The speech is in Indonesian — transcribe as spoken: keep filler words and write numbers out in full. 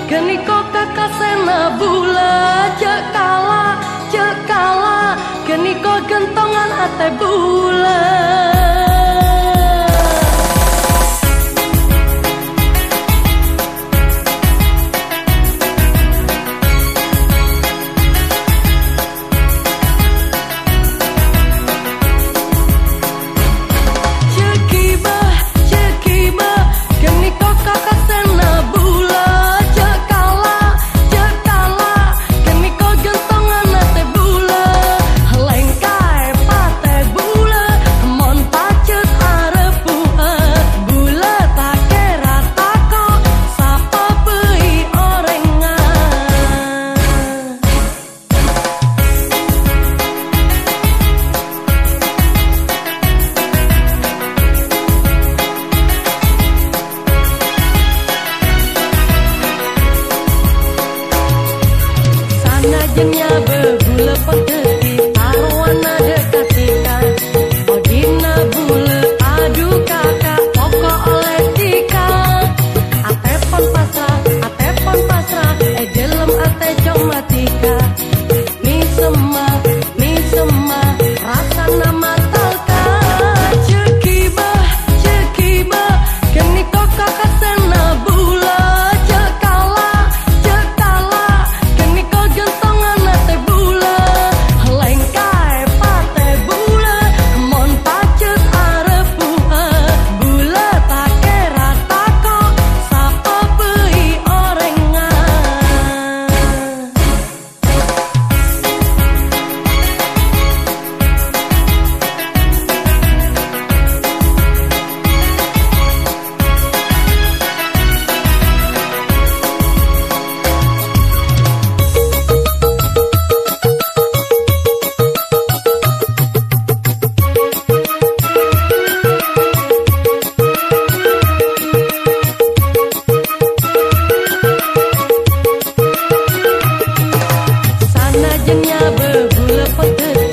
Geniko kakak sena bula cek kala cek kala geniko gentongan ate bula. Najenya berbula pegeti arwana dekatikan Odina bule adu kakak pokok oleh tika Ate pon pasrah, ate pon pasrah Eh jelem ate comatika Mi sema, mi sema Rasa nama talka Cekiba, cekiba Geniko kakak sena bula Cekala, cekala Geniko gentongan ate bula Lengkai pate bula Mon pacet arep buah Bula tak kira tako Sapa beli orengan Najenya berbula pegeti